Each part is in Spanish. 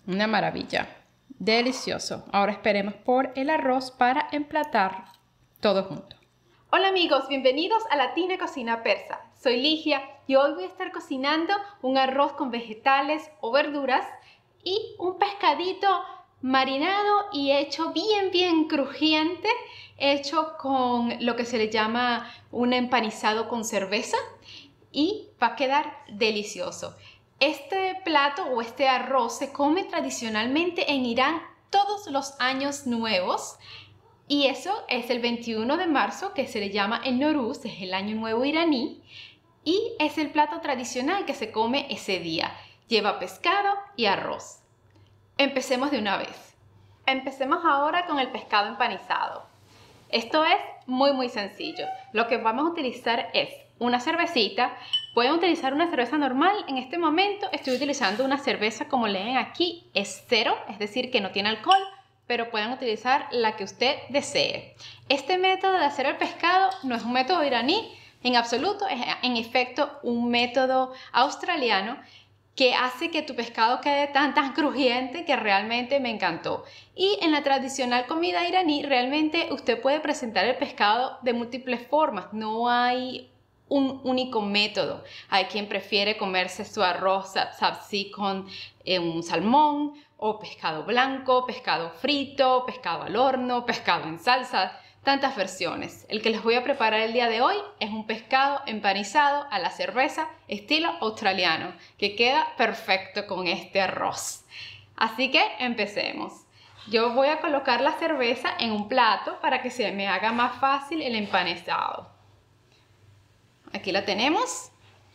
Una maravilla. Delicioso. Ahora esperemos por el arroz para emplatar todo junto. Hola amigos, bienvenidos a Latina Cocina Persa. Soy Ligia y hoy voy a estar cocinando un arroz con vegetales o verduras y un pescadito marinado y hecho bien crujiente, hecho con lo que se le llama un empanizado con cerveza y va a quedar delicioso. Este plato o este arroz se come tradicionalmente en Irán todos los años nuevos. Y eso es el 21 de marzo, que se le llama el Nowruz, es el año nuevo iraní, y es el plato tradicional que se come ese día. Lleva pescado y arroz. Empecemos de una vez. Empecemos ahora con el pescado empanizado. Esto es muy sencillo. Lo que vamos a utilizar es una cervecita. Pueden utilizar una cerveza normal. En este momento estoy utilizando una cerveza, como leen aquí, es cero, es decir, que no tiene alcohol, pero pueden utilizar la que usted desee. Este método de hacer el pescado no es un método iraní en absoluto, es en efecto un método australiano que hace que tu pescado quede tan crujiente que realmente me encantó. Y en la tradicional comida iraní realmente usted puede presentar el pescado de múltiples formas, no hay un único método. Hay quien prefiere comerse su arroz sabzi con un salmón, o pescado blanco, pescado frito, pescado al horno, pescado en salsa, tantas versiones. El que les voy a preparar el día de hoy es un pescado empanizado a la cerveza estilo australiano, que queda perfecto con este arroz. Así que empecemos. Yo voy a colocar la cerveza en un plato para que se me haga más fácil el empanizado. Aquí la tenemos.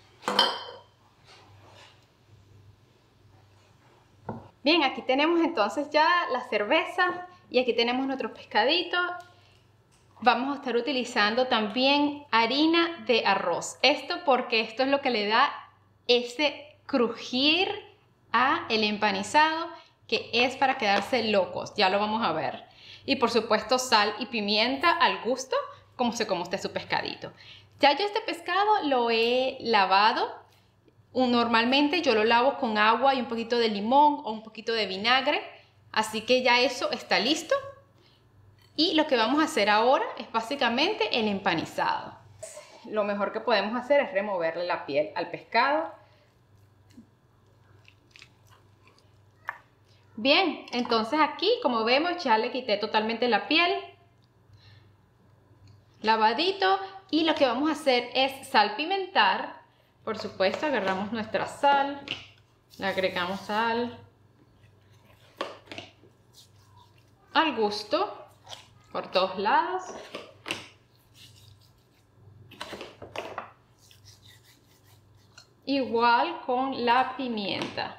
Bien, aquí tenemos entonces ya la cerveza y aquí tenemos nuestro pescadito. Vamos a estar utilizando también harina de arroz. Esto porque esto es lo que le da ese crujir a el empanizado, que es para quedarse locos. Ya lo vamos a ver. Y por supuesto sal y pimienta al gusto, como se come usted su pescadito. Ya yo este pescado lo he lavado. Normalmente yo lo lavo con agua y un poquito de limón o un poquito de vinagre, así que ya eso está listo. Y lo que vamos a hacer ahora es básicamente el empanizado. Lo mejor que podemos hacer es removerle la piel al pescado. Bien, entonces aquí, como vemos, ya le quité totalmente la piel. Lavadito. Y lo que vamos a hacer es salpimentar. Por supuesto, agarramos nuestra sal, le agregamos sal al gusto por todos lados. Igual con la pimienta.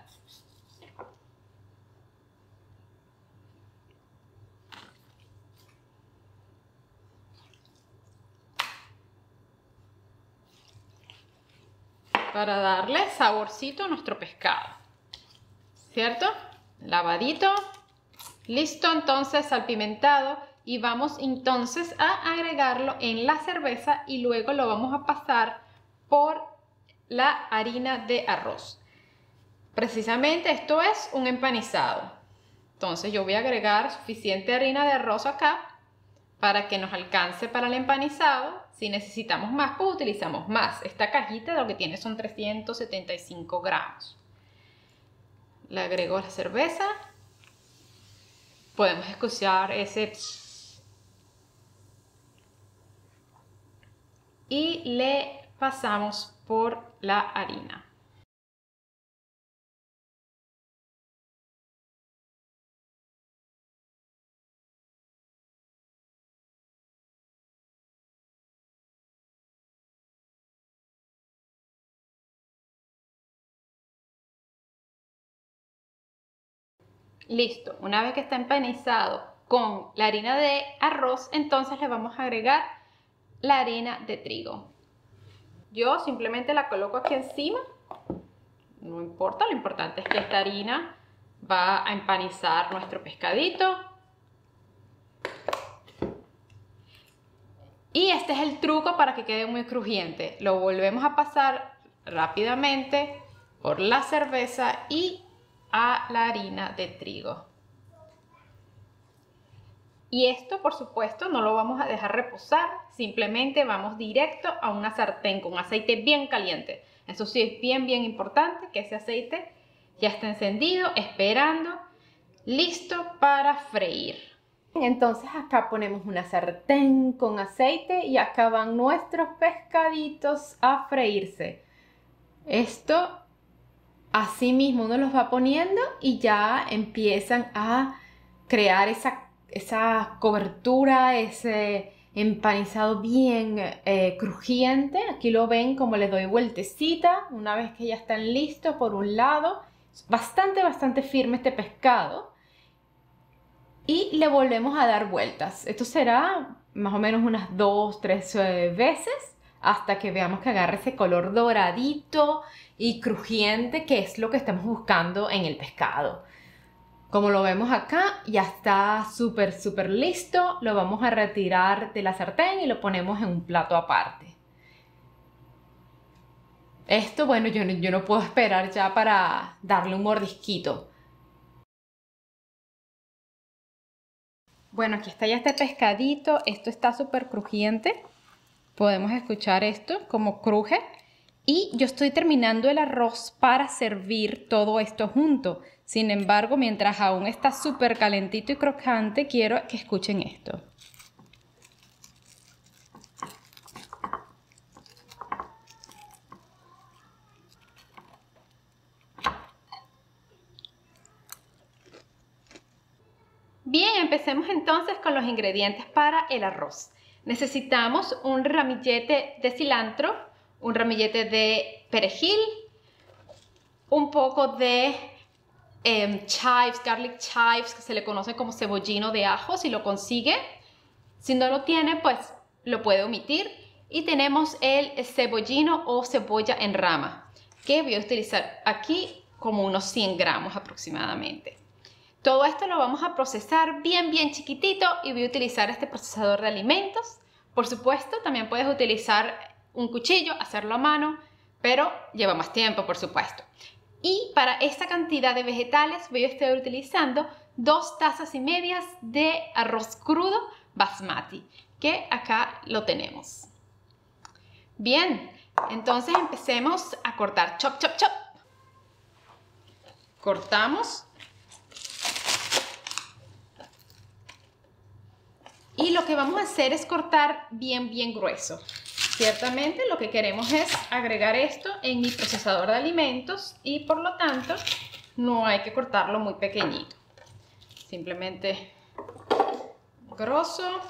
Para darle saborcito a nuestro pescado, ¿cierto? Lavadito, listo, entonces salpimentado, y vamos entonces a agregarlo en la cerveza y luego lo vamos a pasar por la harina de arroz. Precisamente esto es un empanizado, entonces yo voy a agregar suficiente harina de arroz acá para que nos alcance para el empanizado. Si necesitamos más, pues utilizamos más. Esta cajita lo que tiene son 375 gramos. Le agrego la cerveza. Podemos escuchar ese... Y le pasamos por la harina. Listo, una vez que está empanizado con la harina de arroz, entonces le vamos a agregar la harina de trigo. Yo simplemente la coloco aquí encima, no importa, lo importante es que esta harina va a empanizar nuestro pescadito. Y este es el truco para que quede muy crujiente. Lo volvemos a pasar rápidamente por la cerveza y a la harina de trigo. Y esto, por supuesto, no lo vamos a dejar reposar, simplemente vamos directo a una sartén con aceite bien caliente. Eso sí es bien importante que ese aceite ya esté encendido, esperando, listo para freír. Entonces acá ponemos una sartén con aceite y acá van nuestros pescaditos a freírse. Esto así mismo uno los va poniendo y ya empiezan a crear esa cobertura, ese empanizado bien crujiente. Aquí lo ven como les doy vueltecita una vez que ya están listos por un lado. Bastante firme este pescado. Y le volvemos a dar vueltas. Esto será más o menos unas 2-3 veces hasta que veamos que agarre ese color doradito y crujiente que es lo que estamos buscando en el pescado. Como lo vemos acá, ya está súper listo. Lo vamos a retirar de la sartén y lo ponemos en un plato aparte. Esto, bueno, yo no puedo esperar ya para darle un mordisquito. Bueno, aquí está ya este pescadito. Esto está súper crujiente. Podemos escuchar esto como cruje. Y yo estoy terminando el arroz para servir todo esto junto. Sin embargo, mientras aún está súper calentito y crocante, quiero que escuchen esto. Bien, empecemos entonces con los ingredientes para el arroz. Necesitamos un ramillete de cilantro, un ramillete de perejil, un poco de chives, garlic chives, que se le conoce como cebollino de ajo, si lo consigue. Si no lo tiene, pues lo puede omitir. Y tenemos el cebollino o cebolla en rama, que voy a utilizar aquí como unos 100 gramos aproximadamente. Todo esto lo vamos a procesar bien chiquitito y voy a utilizar este procesador de alimentos. Por supuesto, también puedes utilizar un cuchillo, hacerlo a mano, pero lleva más tiempo, por supuesto. Y para esta cantidad de vegetales voy a estar utilizando 2 tazas y medias de arroz crudo basmati, que acá lo tenemos. Bien, entonces empecemos a cortar. Chop. Cortamos. Y lo que vamos a hacer es cortar bien grueso. Ciertamente lo que queremos es agregar esto en mi procesador de alimentos y por lo tanto no hay que cortarlo muy pequeñito. Simplemente grosso.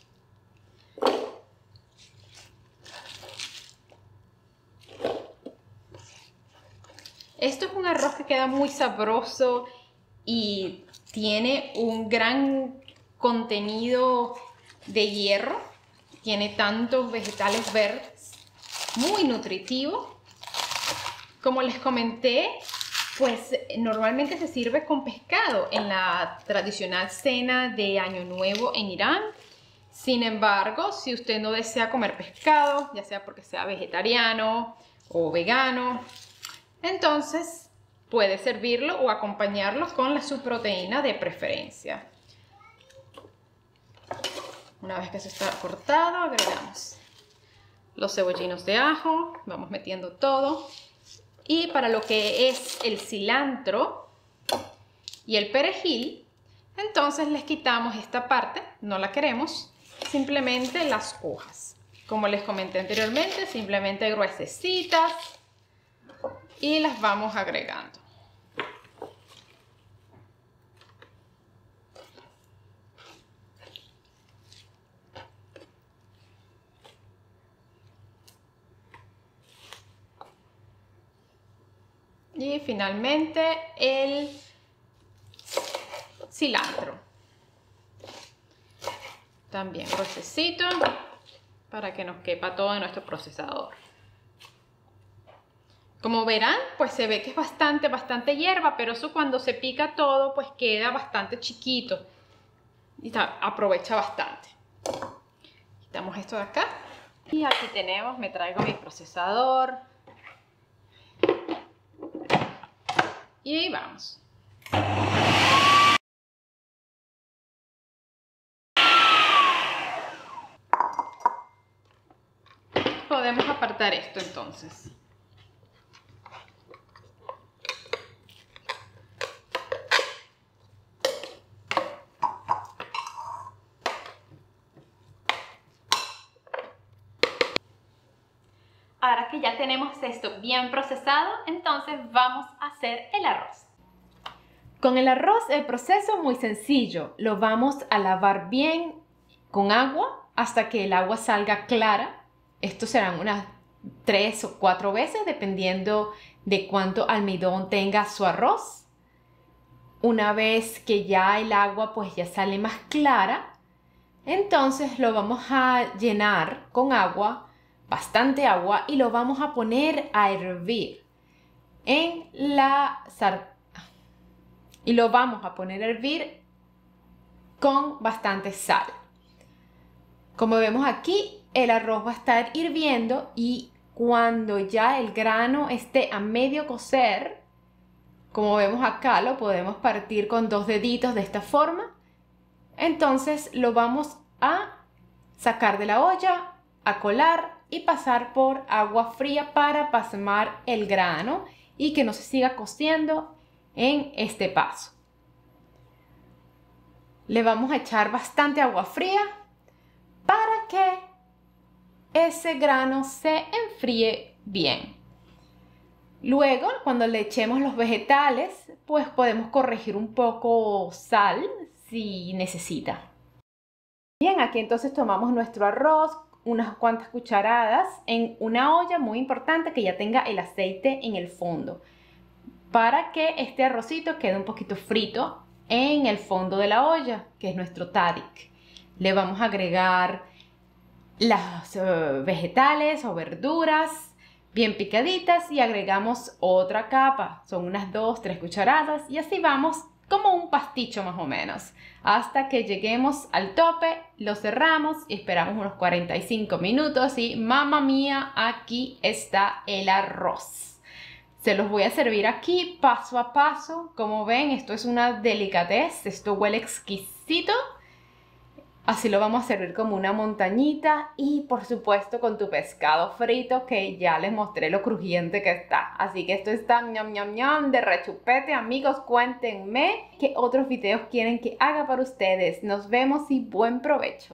Esto es un arroz que queda muy sabroso y tiene un gran contenido de hierro, tiene tantos vegetales verdes, muy nutritivo. Como les comenté, pues normalmente se sirve con pescado en la tradicional cena de Año Nuevo en Irán. Sin embargo, si usted no desea comer pescado, ya sea porque sea vegetariano o vegano, entonces puede servirlo o acompañarlo con su proteína de preferencia. Una vez que se está cortado, agregamos los cebollinos de ajo, vamos metiendo todo. Y para lo que es el cilantro y el perejil, entonces les quitamos esta parte, no la queremos, simplemente las hojas. Como les comenté anteriormente, simplemente gruesecitas y las vamos agregando. Y finalmente el cilantro. También gruesecito para que nos quepa todo en nuestro procesador. Como verán, pues se ve que es bastante hierba, pero eso cuando se pica todo, pues queda bastante chiquito. Y aprovecha bastante. Quitamos esto de acá. Y aquí tenemos, me traigo mi procesador. Y ahí vamos. Podemos apartar esto entonces. Ahora que ya tenemos esto bien procesado, entonces vamos a hacer el arroz. Con el arroz el proceso es muy sencillo. Lo vamos a lavar bien con agua hasta que el agua salga clara. Esto serán unas 3 o 4 veces dependiendo de cuánto almidón tenga su arroz. Una vez que ya el agua pues ya sale más clara, entonces lo vamos a llenar con agua, bastante agua, y lo vamos a poner a hervir en la sartén. Y lo vamos a poner a hervir con bastante sal. Como vemos aquí, el arroz va a estar hirviendo y cuando ya el grano esté a medio cocer, como vemos acá, lo podemos partir con 2 deditos de esta forma. Entonces lo vamos a sacar de la olla, a colar y pasar por agua fría para pasmar el grano y que no se siga cociendo en este paso. Le vamos a echar bastante agua fría para que ese grano se enfríe bien. Luego, cuando le echemos los vegetales, pues podemos corregir un poco sal si necesita. Bien, aquí entonces tomamos nuestro arroz, unas cuantas cucharadas en una olla muy importante que ya tenga el aceite en el fondo, para que este arrocito quede un poquito frito en el fondo de la olla, que es nuestro tadik. Le vamos a agregar las vegetales o verduras bien picaditas y agregamos otra capa. Son unas 2-3 cucharadas y así vamos como un pasticho más o menos. Hasta que lleguemos al tope, lo cerramos y esperamos unos 45 minutos y ¡mamma mía! Aquí está el arroz. Se los voy a servir aquí paso a paso. Como ven, esto es una delicatez. Esto huele exquisito. Así lo vamos a servir como una montañita. Y por supuesto con tu pescado frito, que ya les mostré lo crujiente que está. Así que esto está ñam ñam ñam de rechupete. Amigos, cuéntenme qué otros videos quieren que haga para ustedes. Nos vemos y buen provecho.